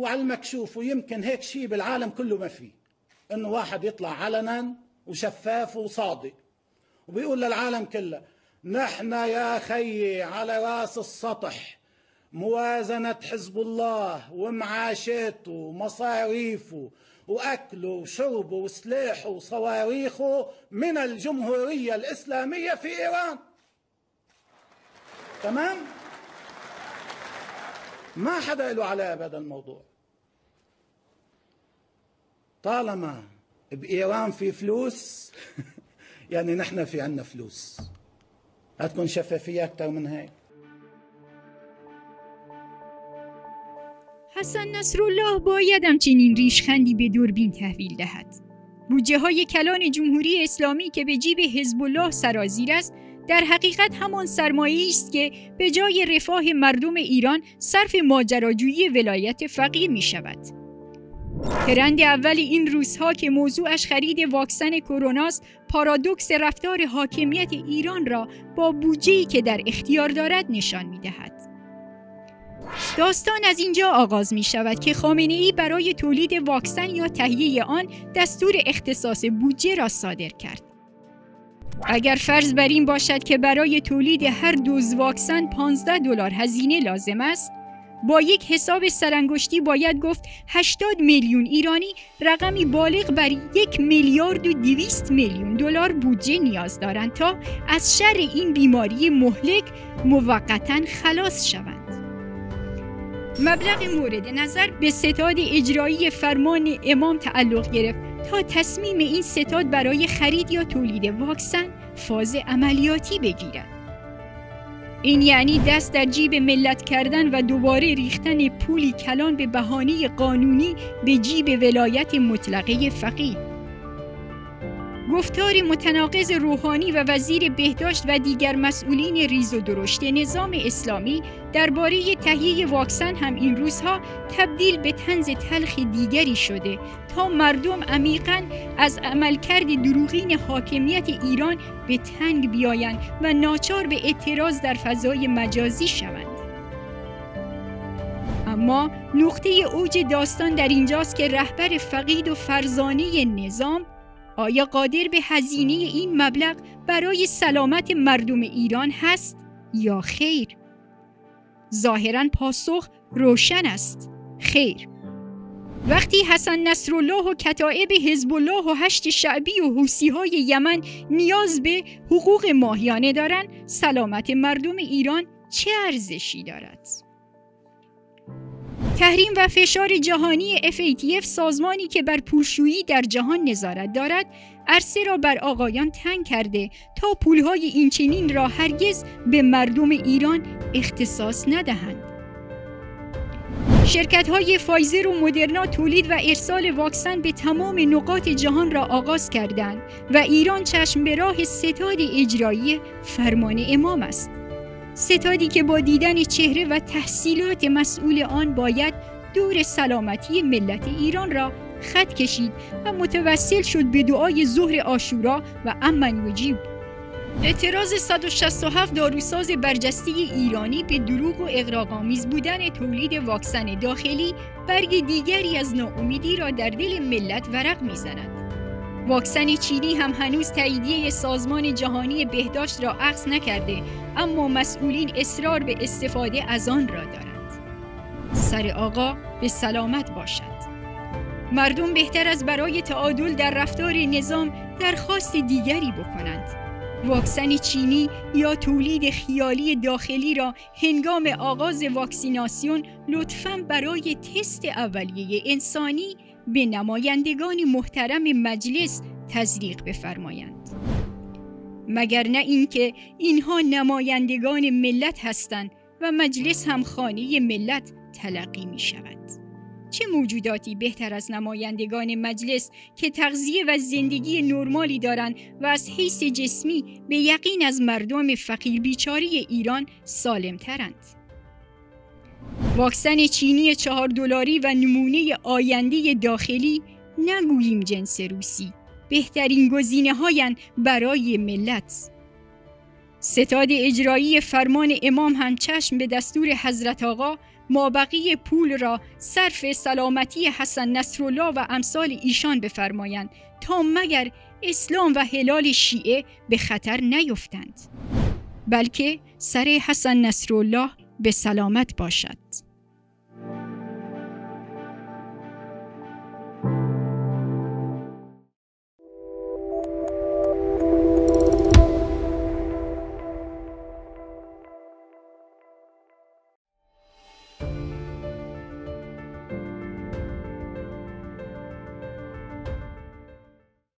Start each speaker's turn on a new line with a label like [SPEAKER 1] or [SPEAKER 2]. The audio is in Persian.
[SPEAKER 1] وعلى المكشوف، ويمكن هيك شيء بالعالم كله ما فيه، انه واحد يطلع علنا وشفاف وصادق وبيقول للعالم كله نحن يا خيي على راس السطح موازنة حزب الله ومعاشاته ومصاريفه وأكله وشربه وسلاحه وصواريخه من الجمهورية الإسلامية في إيران. تمام؟ ما حدا له علاقة بهذا الموضوع. طالما بإيران في فلوس يعني نحن في عنا فلوس. هتكون شفافية أكتر من هيك.
[SPEAKER 2] حسن نصرالله باید همچنین ریشخندی به دوربین تحویل دهد. بودجه های کلان جمهوری اسلامی که به جیب حزب الله سرازیر است، در حقیقت همان سرمایه‌ای است که به جای رفاه مردم ایران صرف ماجراجویی ولایت فقیه می شود. ترند اول این روزها که موضوعش خرید واکسن کرونا است، پارادوکس رفتار حاکمیت ایران را با بودجه‌ای که در اختیار دارد نشان می دهد. داستان از اینجا آغاز می شود که خامنه‌ای برای تولید واکسن یا تهیه آن دستور اختصاص بودجه را صادر کرد. اگر فرض بر این باشد که برای تولید هر دوز واکسن $15 هزینه لازم است، با یک حساب سرانگشتی باید گفت 80 میلیون ایرانی رقمی بالغ بر 1,200,000,000 دلار بودجه نیاز دارند تا از شر این بیماری مهلک موقتاً خلاص شوند. مبلغ مورد نظر به ستاد اجرایی فرمان امام تعلق گرفت تا تصمیم این ستاد برای خرید یا تولید واکسن فاز عملیاتی بگیرد. این یعنی دست در جیب ملت کردن و دوباره ریختن پولی کلان به بهانه قانونی به جیب ولایت مطلقه فقیه. گفتار متناقض روحانی و وزیر بهداشت و دیگر مسئولین ریز و درشت نظام اسلامی درباره تهیه واکسن هم این روزها تبدیل به طنز تلخ دیگری شده تا مردم عمیقاً از عملکرد دروغین حاکمیت ایران به تنگ بیایند و ناچار به اعتراض در فضای مجازی شوند. اما نقطه اوج داستان در اینجاست که رهبر فقید و فرزانه نظام آیا قادر به هزینه این مبلغ برای سلامت مردم ایران هست یا خیر؟ ظاهراً پاسخ روشن است. خیر. وقتی حسن نصرالله و کتایب حزب الله و هشت شعبی و حوثی‌های یمن نیاز به حقوق ماهیانه دارند، سلامت مردم ایران چه ارزشی دارد؟ تحریم و فشار جهانی FATF، سازمانی که بر پولشویی در جهان نظارت دارد، عرصه را بر آقایان تنگ کرده تا پولهای اینچنین را هرگز به مردم ایران اختصاص ندهند. شرکت‌های فایزر و مدرنا تولید و ارسال واکسن به تمام نقاط جهان را آغاز کردند و ایران چشم به راه ستاد اجرایی فرمان امام است. ستادی که با دیدن چهره و تحصیلات مسئول آن باید دور سلامتی ملت ایران را خط کشید و متوسل شد به دعای ظهر عاشورا و امن یجیب. اعتراض 167 داروساز برجسته ایرانی به دروغ و اغراق‌آمیز بودن تولید واکسن داخلی برگ دیگری از ناامیدی را در دل ملت ورق می‌زند. واکسن چینی هم هنوز تاییدیه سازمان جهانی بهداشت را اخذ نکرده، اما مسئولین اصرار به استفاده از آن را دارند. سر آقا به سلامت باشد. مردم بهتر از برای تعادل در رفتار نظام درخواست دیگری بکنند. واکسن چینی یا تولید خیالی داخلی را هنگام آغاز واکسیناسیون لطفاً برای تست اولیه انسانی به نمایندگان محترم مجلس تزریق بفرمایند. مگر نه اینکه اینها نمایندگان ملت هستند و مجلس هم خانه ملت تلقی می شود. چه موجوداتی بهتر از نمایندگان مجلس که تغذیه و زندگی نرمالی دارند و از حیث جسمی به یقین از مردم فقیر بیچاره ایران سالم ترند. واکسن چینی $4 و نمونه آینده داخلی، نگوییم جنس روسی، بهترین گزینه‌هایند برای ملت. ستاد اجرایی فرمان امام هم چشم به دستور حضرت آقا مابقی پول را صرف سلامتی حسن نصرالله و امثال ایشان بفرمایند تا مگر اسلام و هلال شیعه به خطر نیفتند، بلکه سر حسن نصرالله به سلامت باشد.